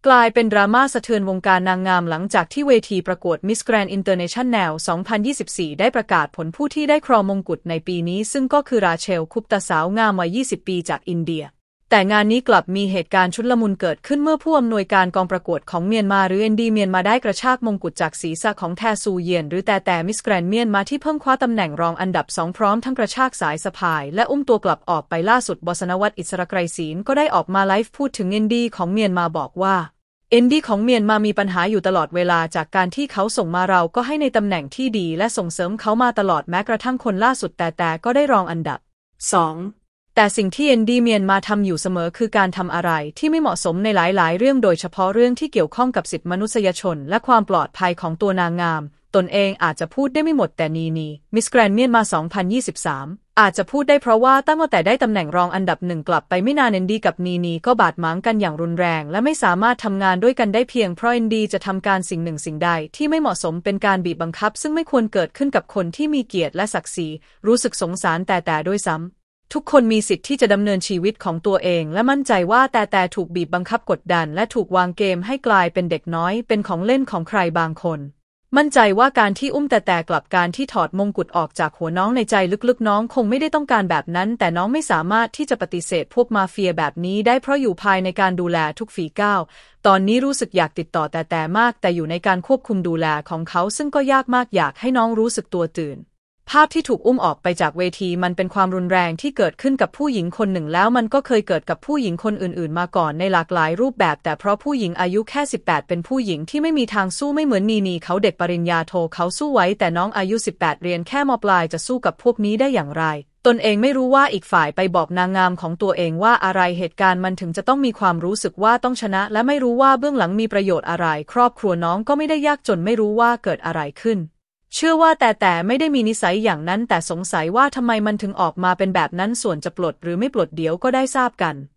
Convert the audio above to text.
กลายเป็นดราม่าสะเทือนวงการนางงามหลังจากที่เวทีประกวด Miss Grand International 2024 ได้ประกาศผลผู้ที่ได้ครองมงกุฎในปีนี้ซึ่งก็คือราเชล คุปตาสาวงามวัย 20 ปีจากอินเดียแต่งานนี้กลับมีเหตุการณ์ชุลมุนเกิดขึ้นเมื่อผู้อำนวยการกองประกวดของเมียนมาหรือ ND เมียนมาได้กระชากมงกุฎจากศีรษะของแทซูเยียนหรือแต่มิสแกรนด์เมียนมาที่เพิ่งคว้าตำแหน่งรองอันดับ2พร้อมทั้งกระชากสายสะพายและอุ้มตัวกลับออกไปล่าสุดบสนวัฒน์อิสระไกรศีลก็ได้ออกมาไลฟ์พูดถึง ND ของเมียนมาบอกว่า ND ของเมียนมามีปัญหาอยู่ตลอดเวลาจากการที่เขาส่งมาเราก็ให้ในตำแหน่งที่ดีและส่งเสริมเขามาตลอดแม้กระทั่งคนล่าสุดแต่ก็ได้รองอันดับ2แต่สิ่งที่ ND เมียนมาทำอยู่เสมอคือการทำอะไรที่ไม่เหมาะสมในหลายๆเรื่องโดยเฉพาะเรื่องที่เกี่ยวข้องกับสิทธิมนุษยชนและความปลอดภัยของตัวนางงามตนเองอาจจะพูดได้ไม่หมดแต่นีมิสแกรนด์เมียนมา 2023 อาจจะพูดได้เพราะว่าตั้งแต่ได้ตำแหน่งรองอันดับ1กลับไปไม่นาน ND กับนีก็บาดหมางกันอย่างรุนแรงและไม่สามารถทำงานด้วยกันได้เพียงเพราะ ND จะทำการสิ่งหนึ่งสิ่งใดที่ไม่เหมาะสมเป็นการบีบบังคับซึ่งไม่ควรเกิดขึ้นกับคนที่มีเกียรติและศักดิ์ศรีรู้สึกสงสารแต่ด้วยซ้ำทุกคนมีสิทธิ์ที่จะดำเนินชีวิตของตัวเองและมั่นใจว่าแต่ถูกบีบบังคับกดดันและถูกวางเกมให้กลายเป็นเด็กน้อยเป็นของเล่นของใครบางคนมั่นใจว่าการที่อุ้มแต่กลับการที่ถอดมงกุฎออกจากหัวน้องในใจลึกๆน้องคงไม่ได้ต้องการแบบนั้นแต่น้องไม่สามารถที่จะปฏิเสธพวกมาเฟียแบบนี้ได้เพราะอยู่ภายในการดูแลทุกฝีก้าวตอนนี้รู้สึกอยากติดต่อแต่มากแต่อยู่ในการควบคุมดูแลของเขาซึ่งก็ยากมากอยากให้น้องรู้สึกตัวตื่นภาพที่ถูกอุ้มออกไปจากเวทีมันเป็นความรุนแรงที่เกิดขึ้นกับผู้หญิงคนหนึ่งแล้วมันก็เคยเกิดกับผู้หญิงคนอื่นๆมาก่อนในหลากหลายรูปแบบแต่เพราะผู้หญิงอายุแค่18เป็นผู้หญิงที่ไม่มีทางสู้ไม่เหมือนนีเขาเด็กปริญญาโทเขาสู้ไว้แต่น้องอายุ18เรียนแค่ม.ปลายจะสู้กับพวกนี้ได้อย่างไรตนเองไม่รู้ว่าอีกฝ่ายไปบอกนางงามของตัวเองว่าอะไรเหตุการณ์มันถึงจะต้องมีความรู้สึกว่าต้องชนะและไม่รู้ว่าเบื้องหลังมีประโยชน์อะไรครอบครัวน้องก็ไม่ได้ยากจนไม่รู้ว่าเกิดอะไรขึ้นเชื่อว่าแต่ไม่ได้มีนิสัยอย่างนั้นแต่สงสัยว่าทำไมมันถึงออกมาเป็นแบบนั้นส่วนจะปลดหรือไม่ปลดเดี๋ยวก็ได้ทราบกัน